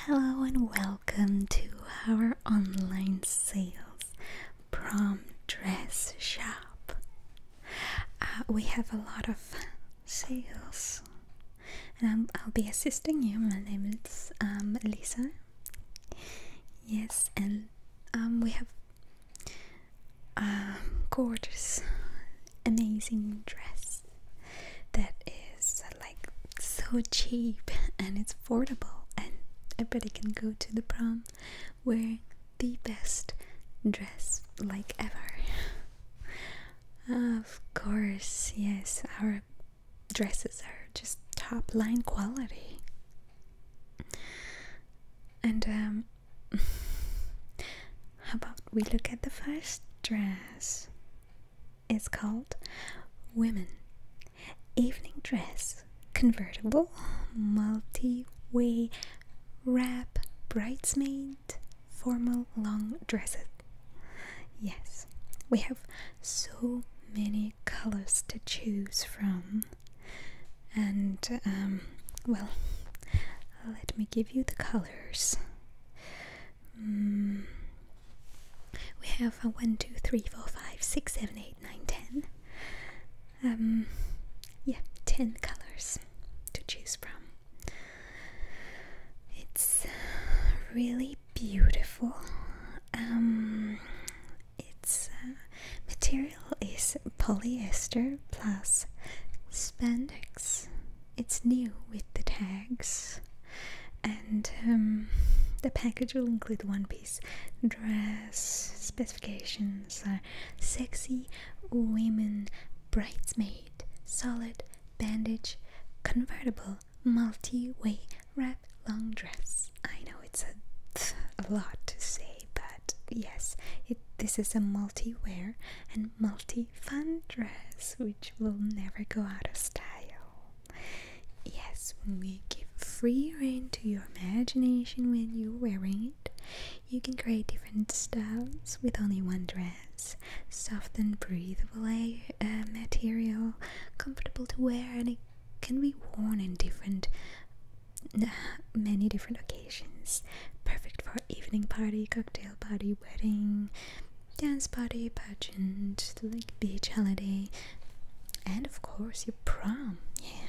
Hello and welcome to our online sales prom dress shop. We have a lot of sales and I'll be assisting you. My name is Lisa. Yes, and we have gorgeous, amazing dress that is like so cheap and it's affordable, and everybody can go to the prom wearing the best dress like ever. Of course, yes, our dresses are just top line quality. And how about we look at the first dress? It's called Women Evening Dress, Convertible, Multi-Way Wrap, Bridesmaid, Formal Long Dresses. Yes, we have so many colors to choose from, and well, let me give you the colors. We have a 1, 2, 3, 4, 5, 6, 7, 8, 9, 10. Yeah, 10 colors to choose from. It's really beautiful. Its material is polyester plus spandex. It's new with the tags, and the package will include one-piece dress. Specifications are sexy women bridesmaid, solid bandage, convertible, multi-way wrap long dress. I know it's a lot to say, but yes, this is a multi-wear and multi-fun dress which will never go out of style. Yes, we give free rein to your imagination when you're wearing it. You can create different styles with only one dress. Soft and breathable material, comfortable to wear, and it can be worn in many different occasions. Perfect for evening party, cocktail party, wedding, dance party, pageant, like beach holiday, and of course your prom. Yeah.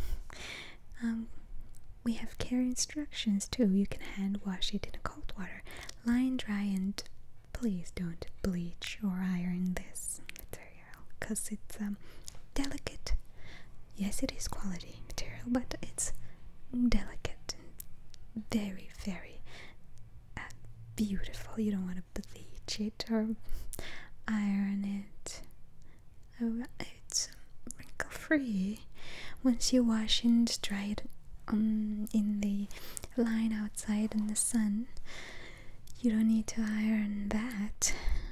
We have care instructions too. You can hand wash it in cold water, line dry, and please don't bleach or iron this material because it's delicate. Yes, it is quality material, but it's delicate and very, very beautiful. You don't want to bleach it or iron it. It's wrinkle free once you wash and dry it in the line outside in the sun. You don't need to iron that.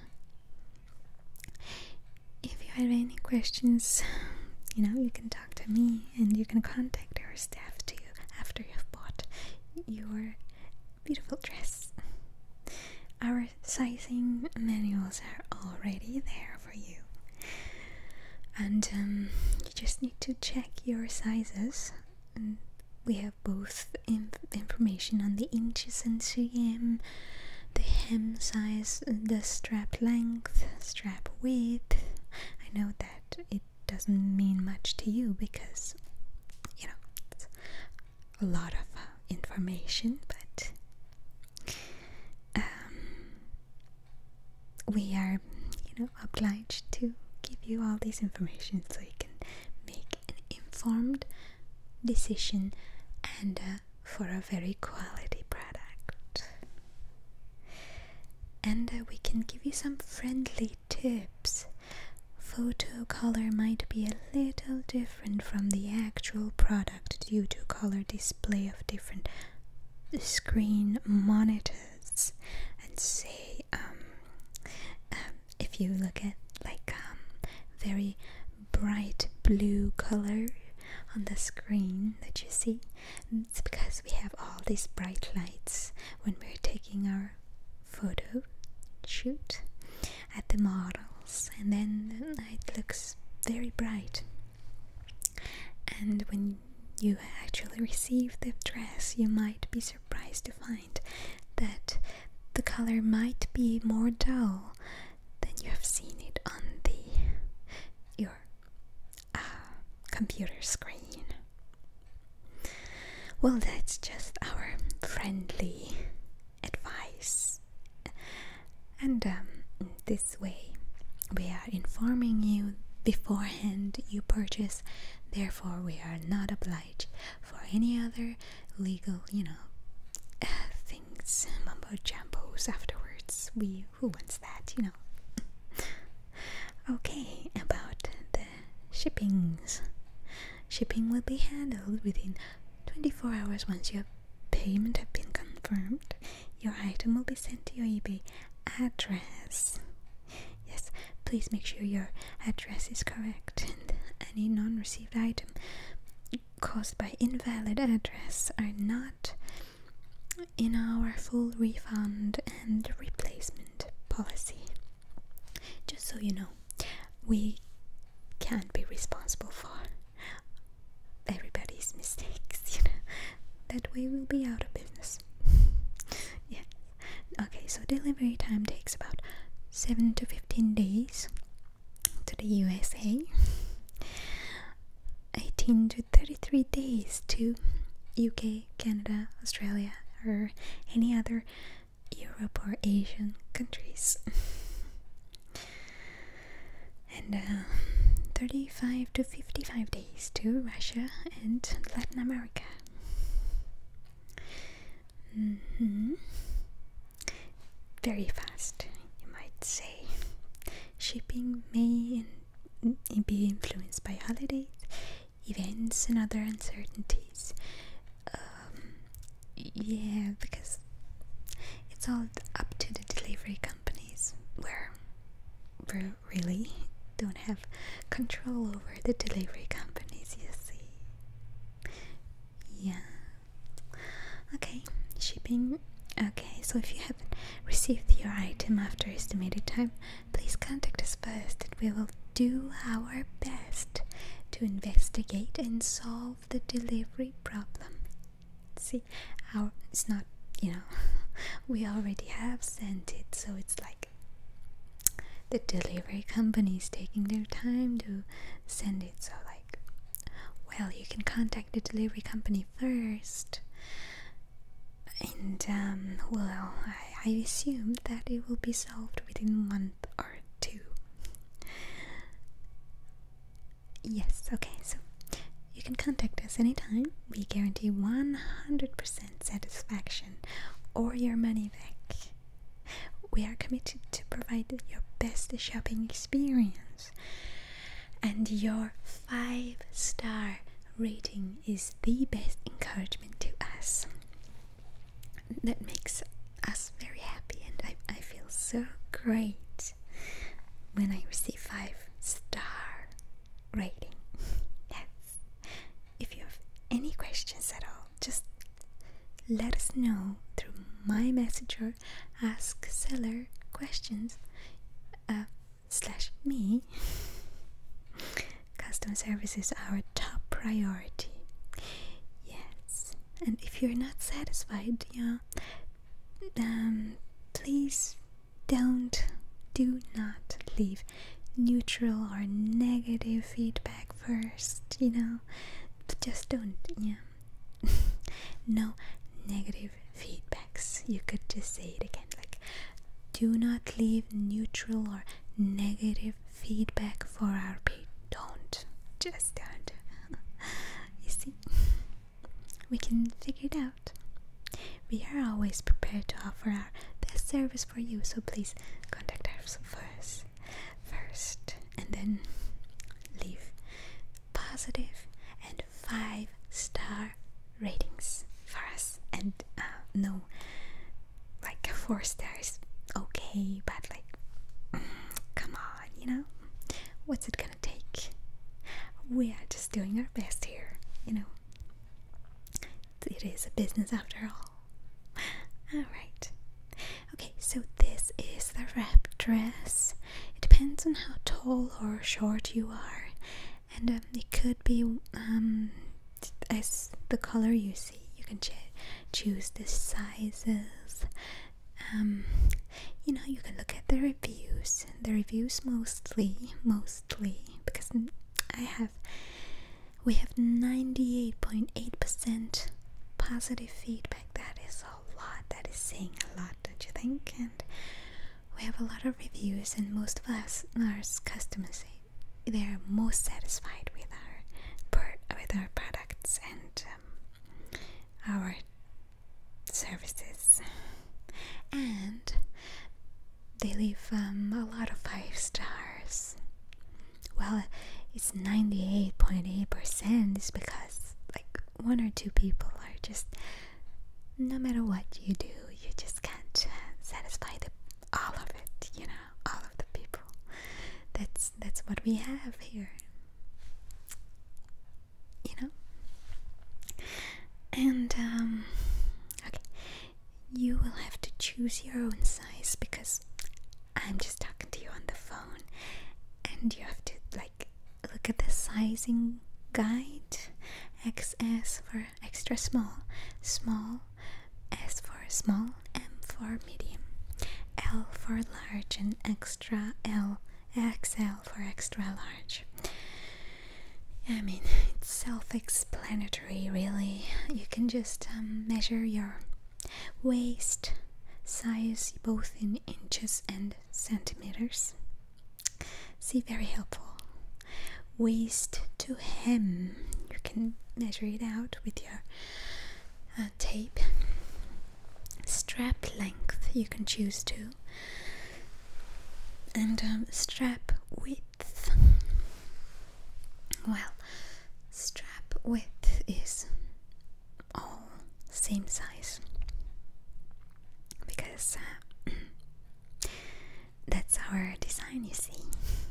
If you have any questions, you can talk to me, and you can contact our staff too after you've bought your beautiful dress. Our sizing manuals are already there for you, and you just need to check your sizes. And we have both information on the inches and cm, the hem size, the strap length, strap width. I know that it doesn't mean much to you because it's a lot of information, but we are obliged to give you all this information so you can make an informed decision and for a very quality product. And we can give you some friendly tips. Photo color might be a little different from the actual product due to color display of different screen monitors. And say if you look at like very bright blue color on the screen that you see, it's because we have all these bright lights when we're taking our photo shoot at the models, and then it looks very bright. And when you actually receive the dress, you might be surprised to find that the color might be more dull than you have seen it on your computer screen. Well, that's just our friendly advice, and this way we are informing you beforehand you purchase, therefore we are not obliged for any other legal, things, mumbo jumbos afterwards. Who wants that, Okay, about the shippings. Shipping will be handled within 24 hours. Once your payment have been confirmed, your item will be sent to your eBay address. Yes, please make sure your address is correct, and any non-received item caused by invalid address are not in our full refund and replacement policy. Just so you know, we can't be responsible for everybody's mistakes, That way we'll be out of business. Yeah. Okay, so delivery time takes about 7 to 15 days to the USA, 18 to 33 days to UK, Canada, Australia, or any other Europe or Asian countries, and 35 to 55 days to Russia and Latin America. Very fast, you might say. Shipping may be influenced by holidays, events, and other uncertainties. Yeah, because it's all up to the delivery companies, where we really don't have control over the delivery companies, you see. Yeah. Okay, shipping. Okay, so if you haven't received your item after estimated time, please contact us first, and we will do our best to investigate and solve the delivery problem. See, it's not, we already have sent it, so it's like the delivery company is taking their time to send it. So, well, you can contact the delivery company first, and well, I assume that it will be solved within a month or two. Yes, okay, so you can contact us anytime. We guarantee 100% satisfaction or your money back. We are committed to provide your best shopping experience, and your 5-star rating is the best encouragement to us. That makes us very happy, and I feel so great when I receive 5-star rating. Yes. If you have any questions at all, just let us know through my messenger, ask seller questions /me. Customer service is our top priority. Yes, and if you're not satisfied, please do not leave neutral or negative feedback first. Just don't. No negative feedbacks. You could just say it again, do not leave neutral or negative feedback for our page. Just don't. You see, we can figure it out. We are always prepared to offer our best service for you, so please contact us first, and then leave positive and 5-star ratings for us. And no, 4 stars, okay, but come on, what's it gonna take? We are just doing our best here, It is a business after all. Alright. Okay, so this is the wrap dress. It depends on how tall or short you are, and it could be as the color you see. You can choose the sizes. You know, you can look at the reviews. The reviews mostly, because we have 98.8% positive feedback. That is a lot. That is saying a lot, don't you think? And we have a lot of reviews, and most of our customers say they are most satisfied with our products and our services, and they leave a lot of 5 stars. Well, it's 98.8% is because like 1 or 2 people are just, no matter what you do, you just can't satisfy all of it, you know, all of the people. That's what we have here, you know. And okay, you will have to choose your own size because I'm just talking to you on the phone, and you have to like look at the sizing guide. XS for extra small, S for small, M for medium, L for large, and extra L, XL for extra large. I mean, it's self-explanatory, really. You can just measure your waist size both in inches and centimeters. See, very helpful. Waist to hem, you can measure it out with your tape. Strap length, you can choose to, and strap width. Well, strap width is all same size because that's our design, you see.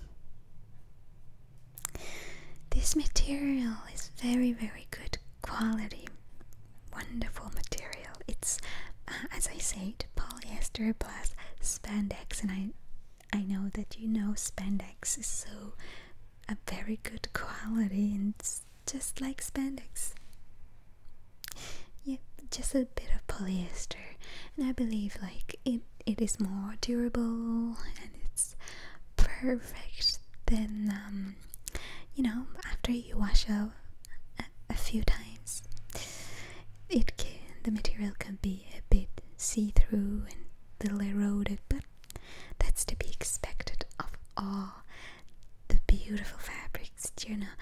This material is very, very good quality, wonderful material. It's as I said, polyester plus spandex, and I know that you know spandex is so a very good quality, and it's just like spandex. Yep, just a bit of polyester, and I believe like it is more durable and it's perfect than you know, after you wash out a few times, the material can be a bit see-through and a little eroded, but that's to be expected of all the beautiful fabrics, you know.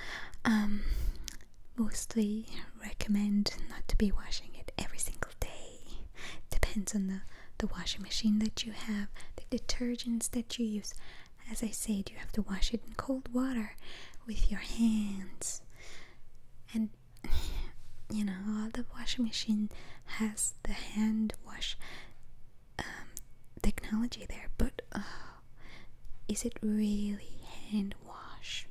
Mostly recommend not to be washing it every single day. Depends on the washing machine that you have, the detergents that you use. As I said, you have to wash it in cold water with your hands, and you know, all the washing machine has the hand wash technology there, but is it really hand wash?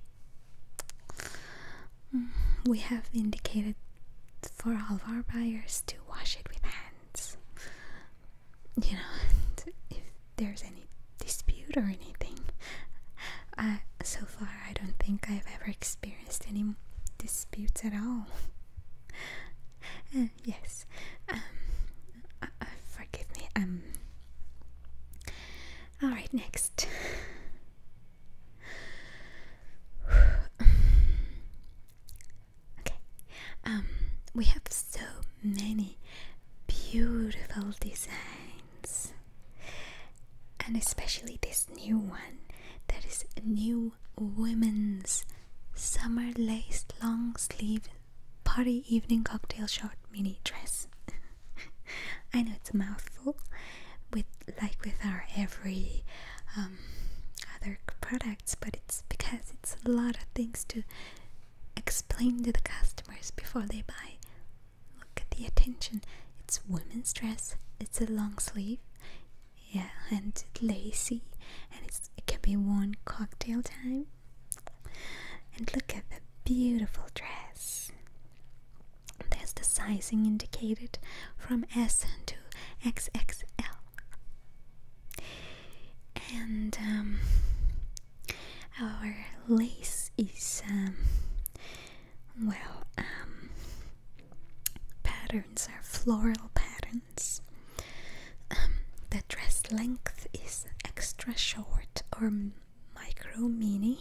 We have indicated for all of our buyers to wash it with hands, you know, and if there's any dispute or anything, so far I don't think I've ever experienced any disputes at all. Yes, forgive me. All right, next. Okay, we have so many beautiful designs, and especially this new one. That is a new women's summer lace long sleeve party evening cocktail short mini dress. I know it's a mouthful, with our every other products, but it's because it's a lot of things to explain to the customers before they buy. Look at the attention. It's women's dress. It's a long sleeve. Yeah, and lacy, and it can be worn cocktail time. And look at the beautiful dress. There's the sizing indicated from S to XXL. And our lace is patterns are floral patterns. The dress length is extra short or micro mini.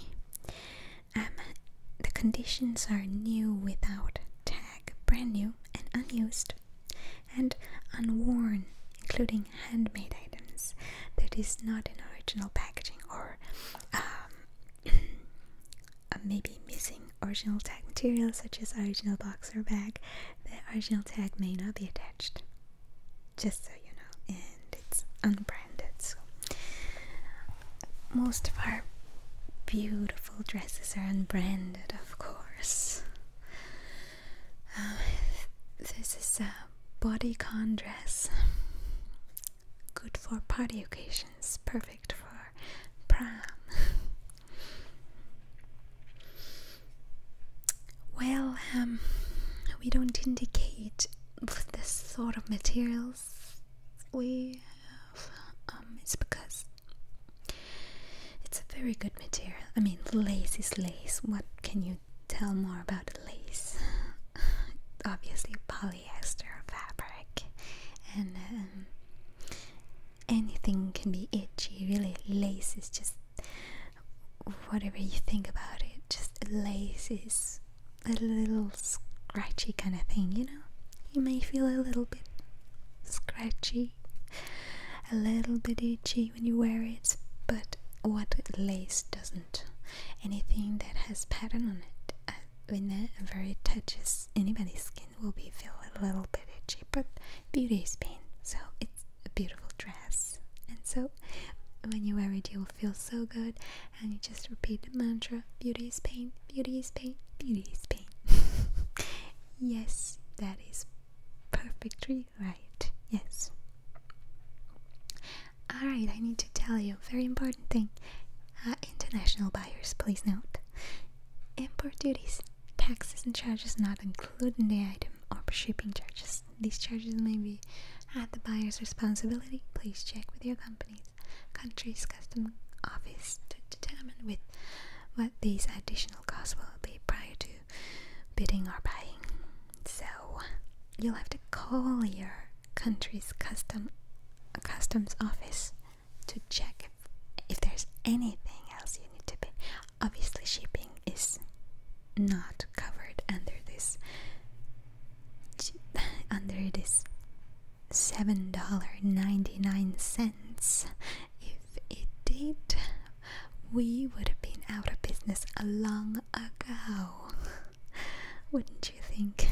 The conditions are new without tag, brand new and unused, and unworn, including handmade items that is not in original packaging or maybe missing original tag material such as original box or bag. The original tag may not be attached, just so you know, and it's unbranded. So most of our beautiful dresses are unbranded, of course. This is a bodycon dress, good for party occasions, perfect for prom. Well, we don't indicate the sort of materials we have. It's because it's a very good material. I mean, lace is lace. What can you tell more about lace? Obviously polyester fabric, and anything can be itchy. Really, lace is just whatever you think about it. Just lace is a little scratchy kind of thing, you know. You may feel a little bit scratchy, a little bit itchy when you wear it, but what lace doesn't? Anything that has pattern on it, whenever it touches anybody's skin, will be feel a little bit itchy. But beauty is pain, so it's a beautiful dress, and so when you wear it, you'll feel so good, and you just repeat the mantra: beauty is pain, beauty is pain, beauty is pain. Yes, that is perfectly right. Yes. Alright, I need to tell you a very important thing. International buyers, please note: import duties, taxes and charges not included in the item, or shipping charges. These charges may be at the buyer's responsibility. Please check with your country's custom office to determine what these additional costs will be prior to bidding or buying. So you'll have to call your country's customs office to check if there's anything else you need to pay. Obviously, shipping is not covered under this $7.99. If it did, we would have been out of business a long ago. Wouldn't you think?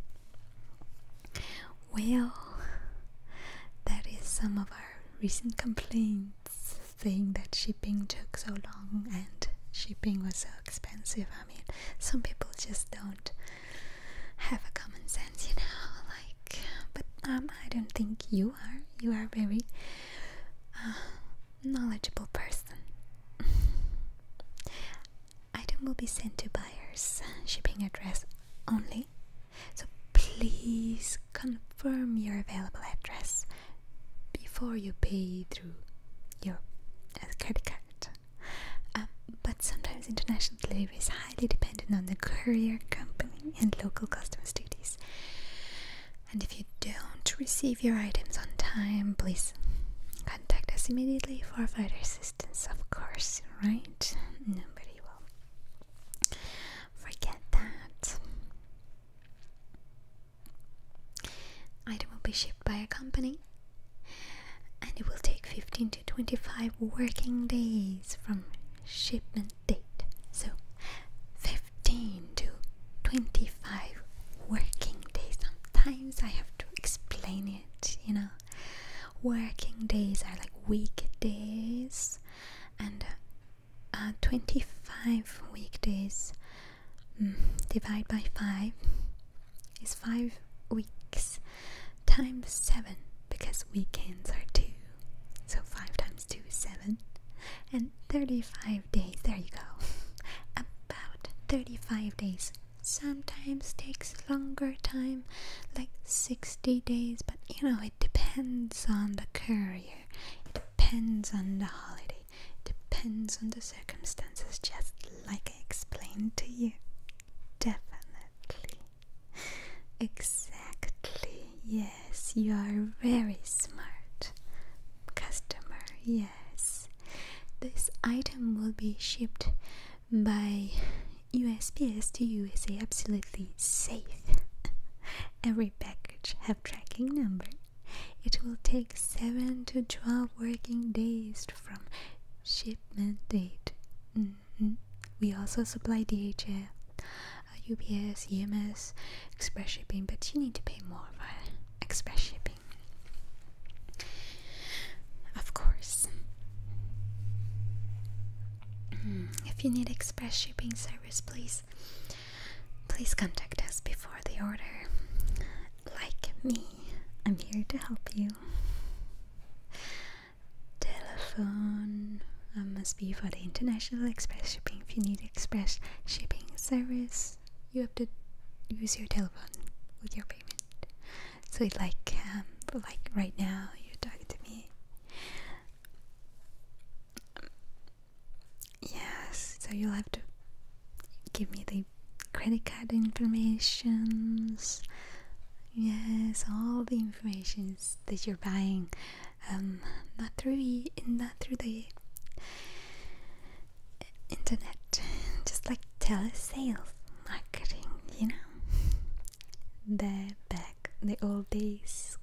Well, that is some of our recent complaints, saying that shipping took so long and shipping was so expensive. I mean, some people just don't have a common sense, you know, like, but I don't think you are. You are a very knowledgeable person. Item will be sent to buyer's shipping address only, so please confirm your available address before you pay through your credit card. But sometimes international delivery is highly dependent on the courier company and local customs duties. And if you don't receive your items on time, please contact us immediately for further assistance, of course, right? Nobody will forget that. Item will be shipped by a company, and it will take 15 to 25 working days from shipment date. So 15 to 25 working days. Sometimes I have to explain it, you know. Working days are like weekdays, and 25 weekdays divide by 5 is 5 weeks times 7, because weekends are 2, so 5 times 2 is 7, and 35 days, there you go. About 35 days. Sometimes takes longer time, like 60 days, but you know, it depends on the courier, it depends on the holiday, it depends on the circumstances, just like I explained to you. Definitely. Exactly. Yes, you are very smart customer. Yes, this item will be shipped by USPS to USA, absolutely safe. Every package have tracking number. It will take 7 to 12 working days from shipment date. We also supply DHL, UPS, EMS, express shipping, but you need to pay more for express shipping, of course. If you need express shipping service, please contact us before the order. Like me, I'm here to help you. Telephone must be for the international express shipping. If you need express shipping service, you have to use your telephone with your payment. So it's like right now you're talking to me. Yes, so you'll have to give me the credit card informations. Yes, all the information that you're buying, not through the internet, just like telesales marketing, you know. The old days.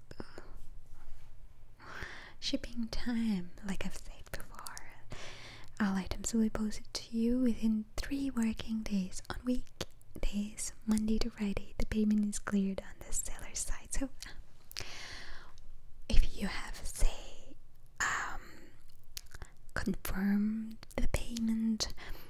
Shipping time, like I've said before, all items will be posted to you within 3 working days. On weekdays, Monday to Friday, the payment is cleared on the seller's side. So if you have, say, confirmed the payment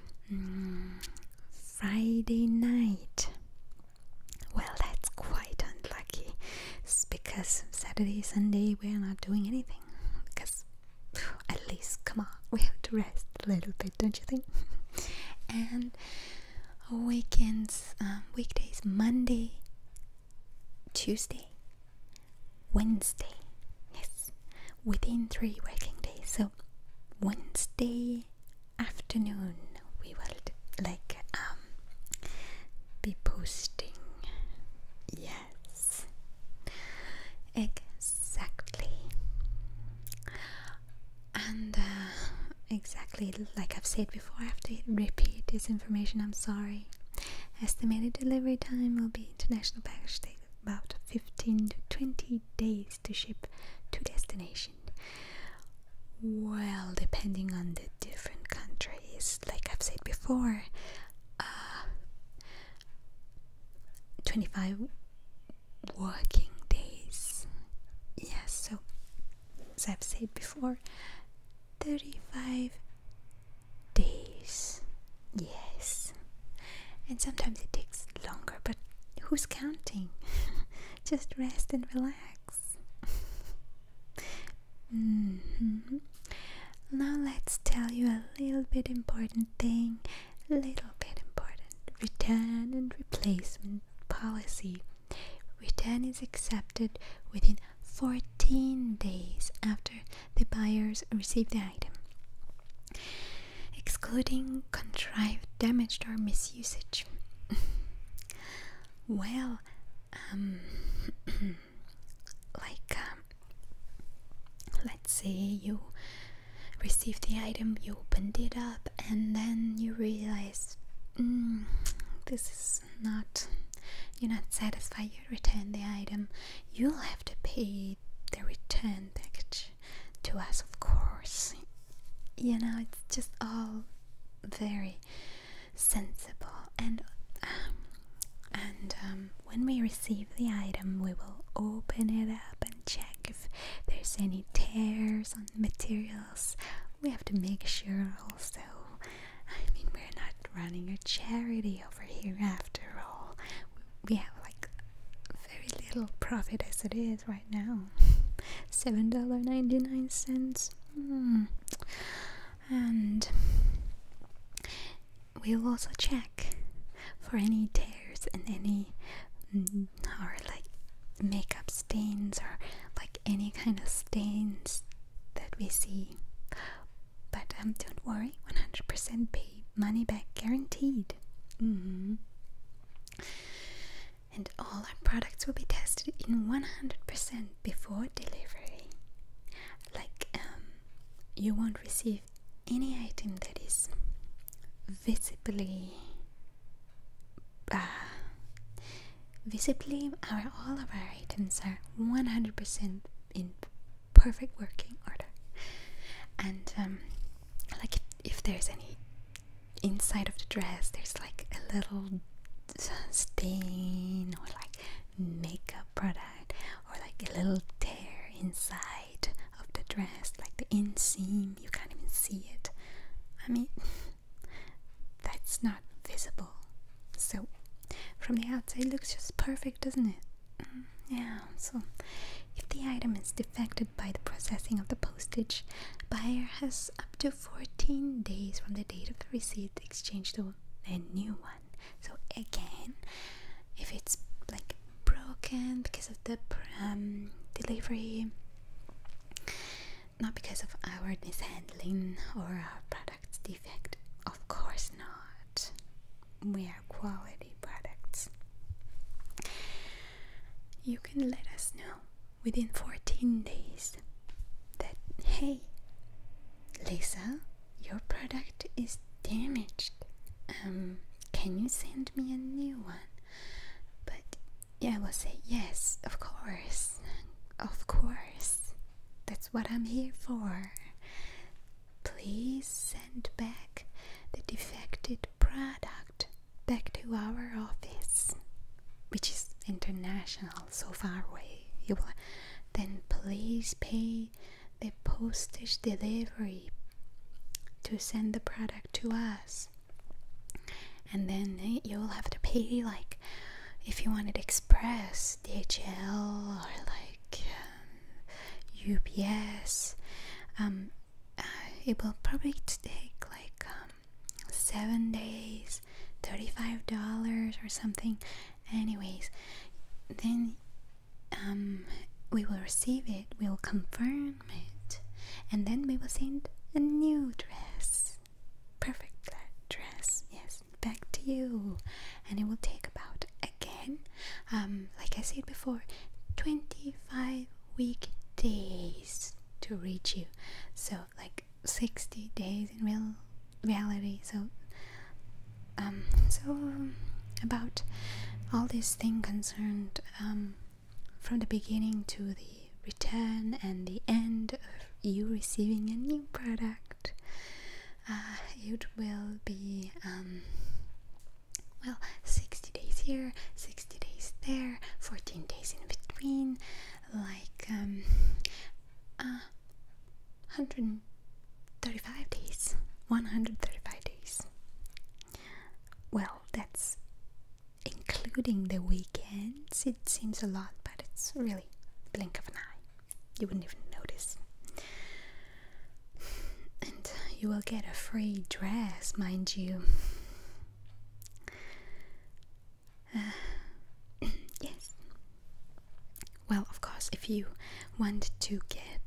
Friday night, well, that's quite unlucky. It's because Saturday, Sunday we're not doing anything, because at least, come on, we have to rest a little bit, don't you think? And weekends, weekdays, Monday, Tuesday, Wednesday, yes, within 3 working days. So Wednesday afternoon we will be posting. Yes, exactly. And exactly like I've said before, I have to repeat this information, I'm sorry. Estimated delivery time will be international package take about 15 to 20 days to ship to destination. Well, depending on the different countries, like I've said before, 25 working days. Yes, so as I've said before, 35 days. Yes, and sometimes it takes longer, but who's counting? Just rest and relax. Now let's tell you a little bit important thing. Return and replacement policy. Return is accepted within 14 days after the buyers receive the item, excluding contrived, damaged, or misusage. Well, let's say you received the item, you opened it up, and then you realize this is not, you're not satisfied, you return the item. You'll have to pay the return package to us, of course. You know, it's just all very sensible. And when we receive the item, we will open it up and check if there's any tears on the materials. We have to make sure also, I mean, we're not running a charity over here after all. We have like very little profit as it is right now. $7.99. And we'll also check for any tears and any or like makeup stains or like any kind of stains that we see. But don't worry, 100% pay money back guaranteed. and all our products will be tested in 100% before delivery. Like, you won't receive any item that is visibly all of our items are 100% in perfect working order. And like if there's any inside of the dress, there's like a little stain or like makeup product or like a little tear inside of the dress, like the inseam, you can't even see it. I mean, that's not visible. So from the outside it looks just perfect, doesn't it? Yeah, so if the item is defected by the processing of the postage, buyer has up to 14 days from the date of the receipt to exchange to a new one. So again, if it's like broken because of the delivery, not because of our mishandling or our product's defect, of course not. We are quality products. You can let us know within 14 days that, hey, Lisa, your product is damaged. Can you send me a new one? But yeah, I will say yes, of course. Of course. That's what I'm here for. Please send back the defected product back to our office, which is international, so far away. You will then please pay the postage delivery to send the product to us, and then you will have to pay, like if you want it express, DHL or like UPS. It will probably take like 7 days, $35 or something. Anyways, then we will receive it, we will confirm it, and then we will send a new dress, perfect dress, yes, back to you. And it will take about, again, like I said before, 25 weekdays to reach you. So like 60 days in reality. So about all this thing concerned, from the beginning to the return and the end of you receiving a new product, it will be 60 days here, 60 days there, 14 days in between, like 135 days. 135 days. Well, that's including the weekends. It seems a lot, but it's really blink of an eye. You wouldn't even notice. And you will get a free dress, mind you. Yes. Well, of course, if you want to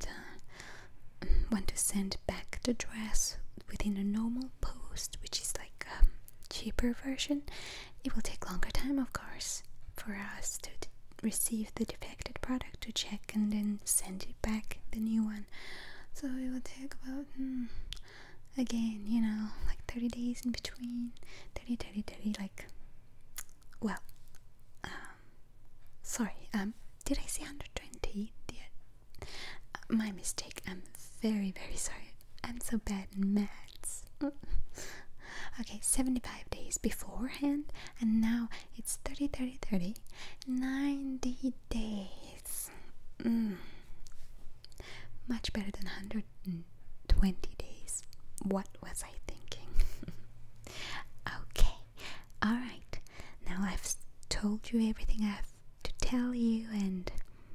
send back the dress within a normal post, which is like a cheaper version, it will take longer time, of course, for us to receive the defected product, to check and then send it back, the new one. So it will take about again, like 30 days in between. 30, like, well, sorry, did I say 120? Yeah, my mistake. I'm very, very sorry. I'm so bad in maths. Okay, 75 days beforehand, and now it's 30, 90 days. Much better than 120 days. What was I thinking? Okay, alright. Now I've told you everything I have to tell you, and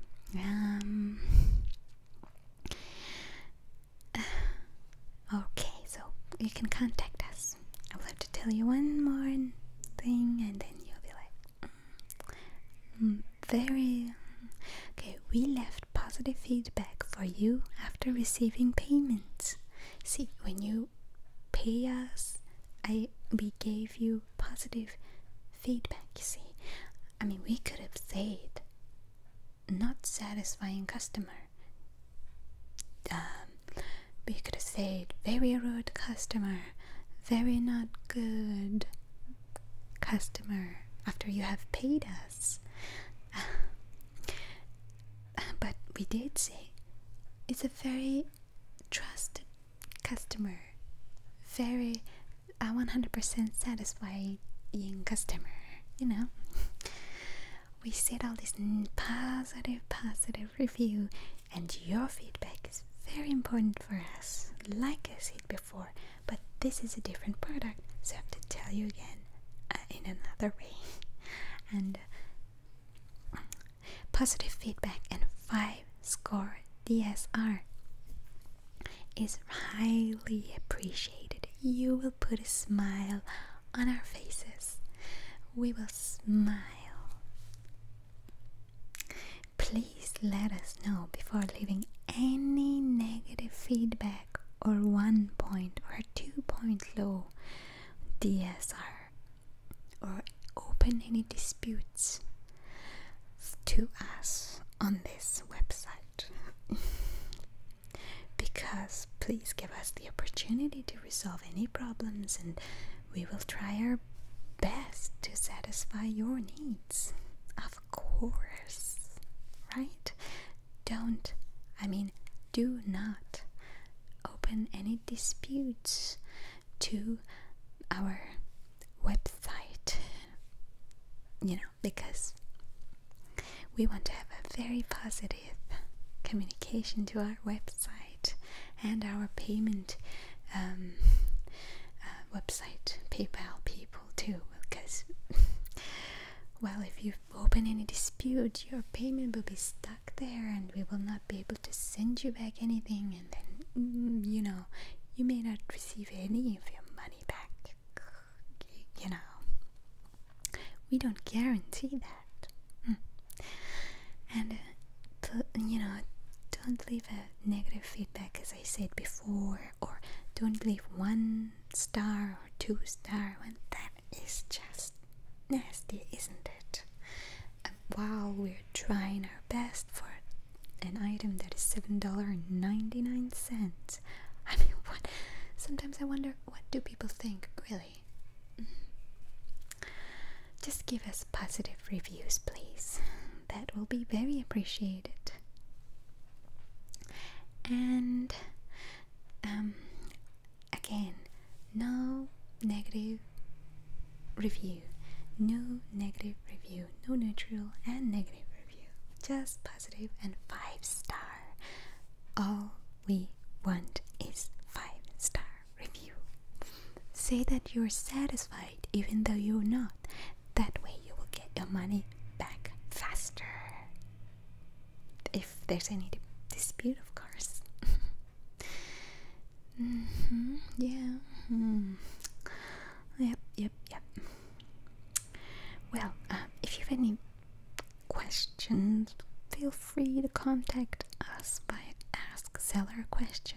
okay, so you can contact us. I will have to tell you one more thing, and then you'll be like, okay. We left positive feedback for you after receiving payments. See, when you pay us, we gave you positive feedback. You see, I mean, we could have said not satisfying customer. We could have said very rude customer, very not good customer after you have paid us. But we did say it's a very trusted customer, very 100% satisfying customer, you know. We said all this positive review, and your feedback is very important for us, like I said before, but this is a different product, so I have to tell you again in another way. And positive feedback and 5-star DSR is highly appreciated. You will put a smile on our faces. We will smile. Please let us know before leaving any negative feedback or 1 point or 2 point low DSR, or open any disputes to us on this website. Because please give us the opportunity to resolve any problems, and we will try our best to satisfy your needs. Of course, right? Do not open any disputes to our website, because we want to have a very positive communication to our website and our payment website, PayPal people too, because well, if you open any dispute, your payment will be stuck there and we will not be able to send you back anything, and then you may not receive any of your money back. We don't guarantee that. And don't leave a negative feedback, as I said before, or don't leave 1 star or 2 star when that is just nasty, isn't it? While we're trying our best for an item that is $7.99. I mean, what? Sometimes I wonder, what do people think, really? Just give us positive reviews, please. That will be very appreciated. And again, no negative review. No negative review. No neutral and negative review. Just positive and 5-star. All we want is 5-star review. Say that you're satisfied even though you're not. That way you will get your money back faster. If there's any dispute, of course. Yeah. Yep. Well, if you have any questions, feel free to contact us by Ask Seller a Question.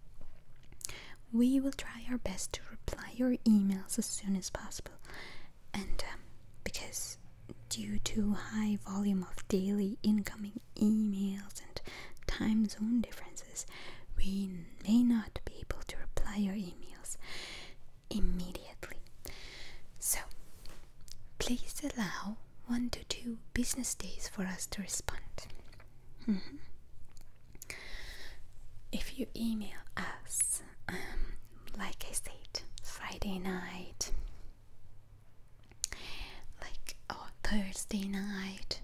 We will try our best to reply your emails as soon as possible, and because due to high volume of daily incoming emails and time zone differences, we may not be able to reply your emails immediately. So please allow 1 to 2 business days for us to respond. If you email us, like I said, Friday night, Thursday night,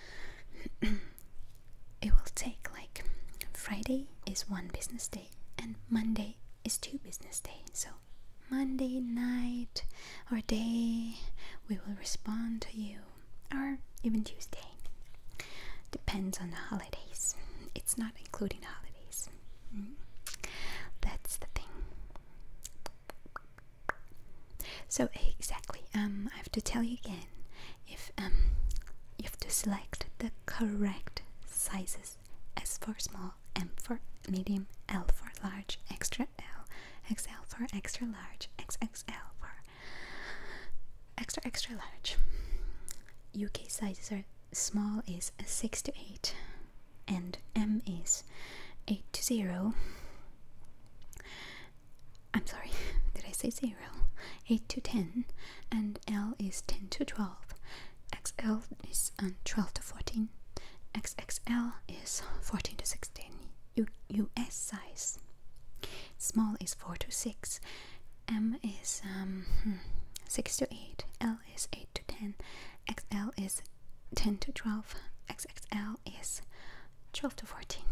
it will take Friday is 1 business day and Monday is 2 business days. So Monday night or day we will respond to you, or even Tuesday. Depends on the holidays. It's not including the holidays. That's the thing. So exactly, I have to tell you again, if you have to select the correct sizes: S for small, M for medium, L for large, extra L, XL for extra large, XXL for extra large. UK sizes are small is 6 to 8, and M is 8 to 0. I'm sorry, did I say 0? 8 to 10, and L is 10 to 12. XL is 12 to 14. XXL is 14 to 16. US size. Small is 4 to 6. M is 6 to 8. L is 8 to 10. XL is 10 to 12. XXL is 12 to 14.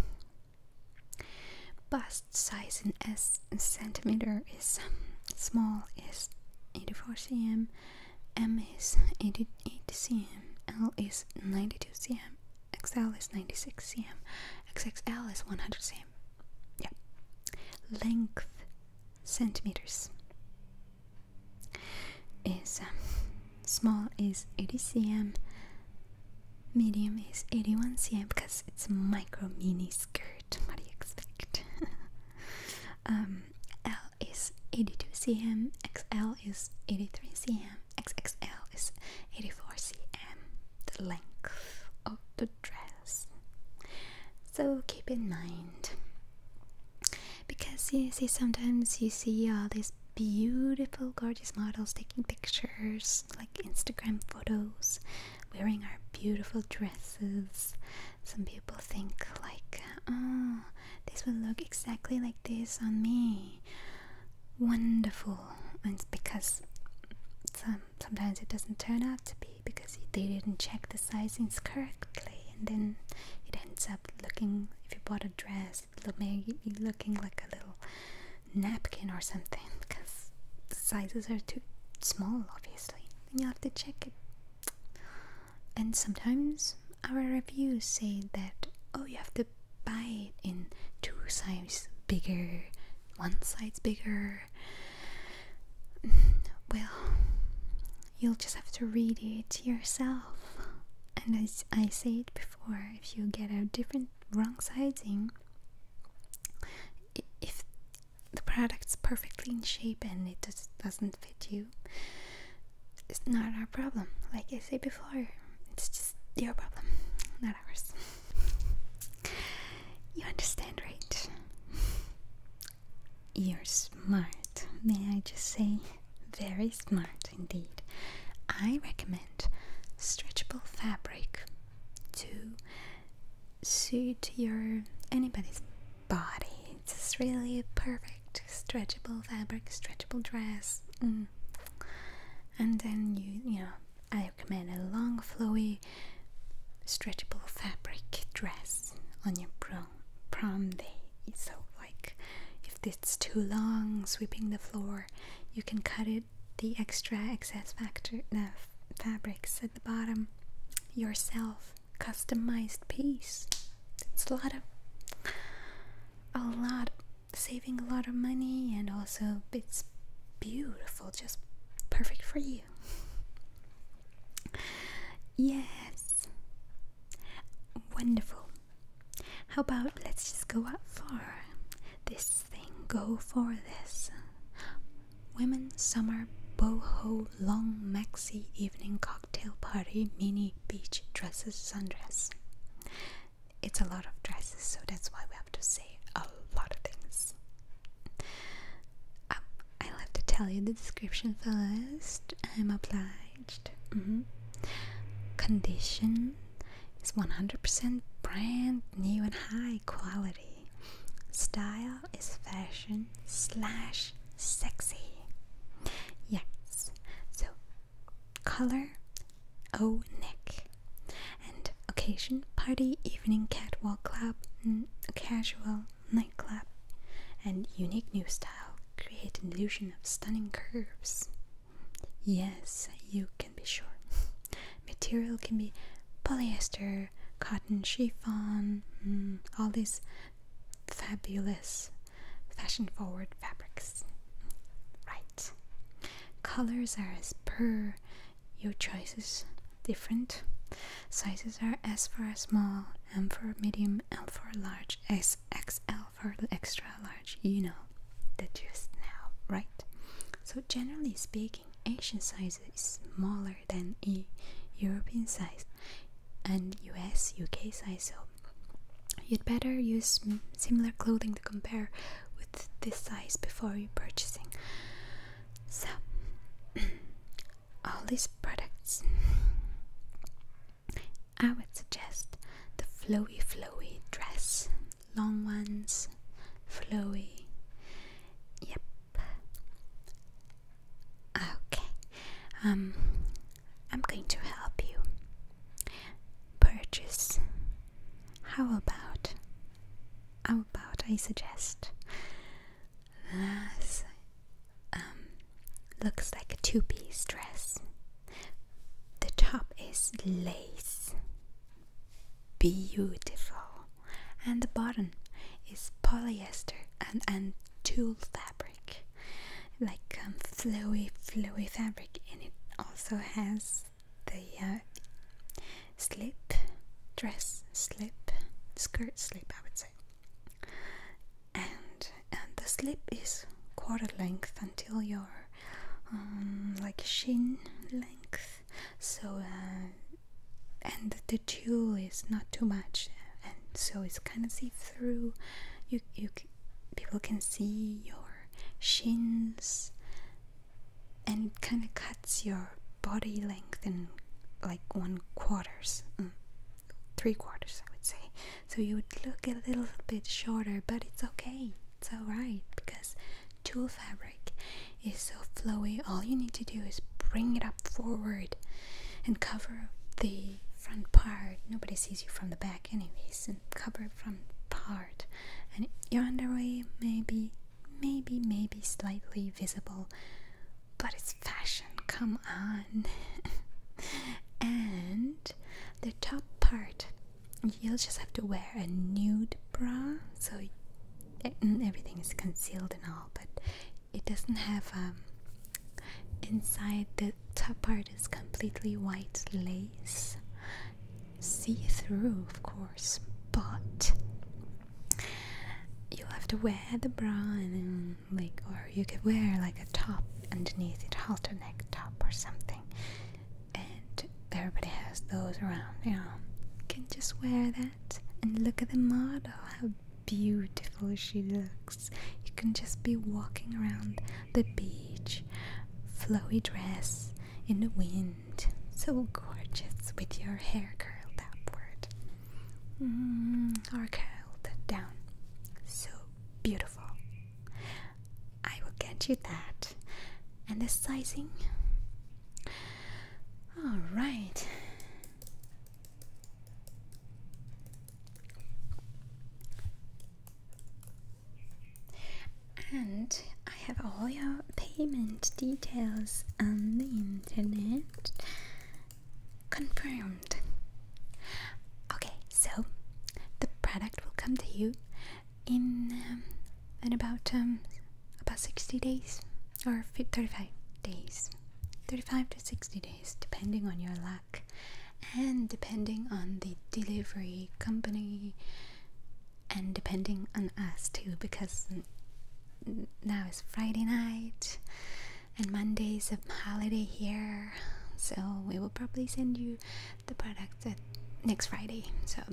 Bust size in S centimeter is small is 84 cm. M is 88 cm. L is 92 cm. XL is 96 cm. XXL is 100 cm. Yeah. Length centimeters is small is 80 cm. Medium is 81 cm because it's a micro mini skirt. What do you expect? L is 82 cm. XL is 83 cm. XXL is 84 cm. The length of the dress. So keep in mind, because you see, sometimes you see all these beautiful gorgeous models taking pictures, like Instagram photos, wearing our beautiful dresses. Some people think like, oh, this will look exactly like this on me. Wonderful. And it's because sometimes it doesn't turn out to be, because they didn't check the sizings correctly, and then it ends up looking, if you bought a dress, it may be looking like a little napkin or something, because the sizes are too small, obviously. And you have to check it. And sometimes our reviews say that, oh, you have to buy it in 2 sizes bigger, 1 size bigger. Well, you'll just have to read it yourself. And as I said before, if you get a different wrong sizing, if the product's perfectly in shape and it just doesn't fit you, it's not our problem. Like I said before, it's just your problem, not ours. You understand, right? You're smart. May I just say, very smart indeed. I recommend stretchable fabric to suit anybody's body. It's just really a perfect stretchable fabric, stretchable dress. And then you know, I recommend a long flowy stretchable fabric dress on your prom day. So like, if it's too long, sweeping the floor, you can cut it, the excess fabrics at the bottom yourself. Customized piece. It's saving a lot of money, and also it's beautiful, just perfect for you. Yes, wonderful. How about let's just go out for this thing? Go for this women's summer boho long maxi evening cocktail party mini beach dresses sundress. It's a lot of dresses, so that's why we have to say a lot of things. I'll have to tell you the description first. I'm obliged. Condition is 100% brand new and high quality. Style is fashion / sexy. Yes. So color, neck. And occasion, party, evening, catwalk, club, casual, nightclub. And unique new style, create an illusion of stunning curves. Yes, you can be sure. Material can be polyester, cotton, chiffon, all these fabulous fashion forward fabrics. Right. Colors are as per your choices, different. Sizes are S for a small, M for medium, L for large, XXL for extra large. You know the gist now, right? So generally speaking, Asian size is smaller than European size and US, UK size, so you'd better use similar clothing to compare with this size before you're purchasing. So, all these products, I would suggest the flowy dress. Long ones, flowy. Yep. Okay. I'm going to help you purchase. How about I suggest this looks like a two-piece dress. The top is lace, beautiful, and the bottom is polyester and tulle fabric, like flowy fabric, and it also has the skirt slip, I would say, and the slip is quarter length until your like shin length, so and the tulle is not too much, and so it's kind of see-through. People can see your shins, and it kind of cuts your body length in like 1/4, 3/4, I would say. So you would look a little bit shorter, but it's okay. It's alright, because tulle fabric is so flowy. All you need to do is bring it up forward and cover the front part. Nobody sees you from the back anyways, and cover front part, and your underwear maybe slightly visible, but it's fashion, come on. And the top part, you'll just have to wear a nude bra, so everything is concealed and all, but it doesn't have inside the top part is completely white lace, see-through of course, but you'll have to wear the bra, and or you could wear like a top underneath it, halter neck top or something, and everybody has those around, you can just wear that and look at the model, how beautiful she looks. You can just be walking around the beach, flowy dress in the wind, so gorgeous, with your hair curled upward or curled down, so beautiful. I will get you that. And the sizing, all right. And I have all your payment details on the internet confirmed. Okay, so the product will come to you in about 60 days or 35 days, 35 to 60 days, depending on your luck and depending on the delivery company and depending on us too, because now is Friday night and Monday's a holiday here, so we will probably send you the product next Friday. So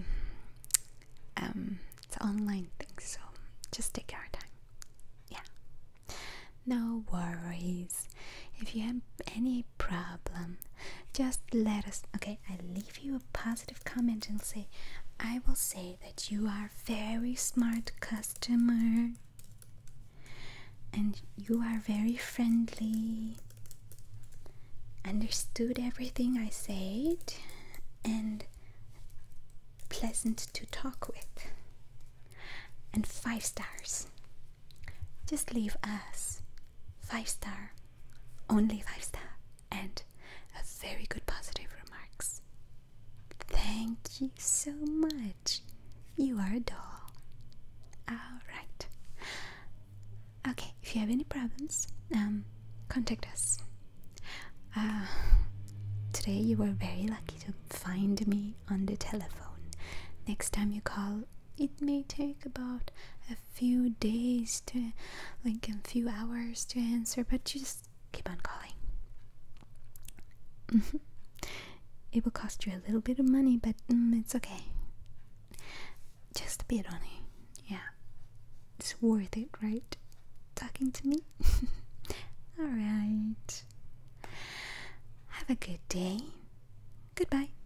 it's an online thing, so just take our time. Yeah, no worries. If you have any problem, just let us. Okay, I leave you a positive comment and say, I will say that you are a very smart customer and you are very friendly, understood everything I said, and pleasant to talk with, and 5 stars. Just leave us 5 star, only 5 star, and a very good positive remarks. Thank you so much. You are a doll. Alright. Okay, if you have any problems, contact us. Today you were very lucky to find me on the telephone. Next time you call, it may take about a few days to, like a few hours to answer, but you just keep on calling. It will cost you a little bit of money, but it's okay. Just a bit only. Yeah. It's worth it, right? Talking to me? Alright. Have a good day. Goodbye.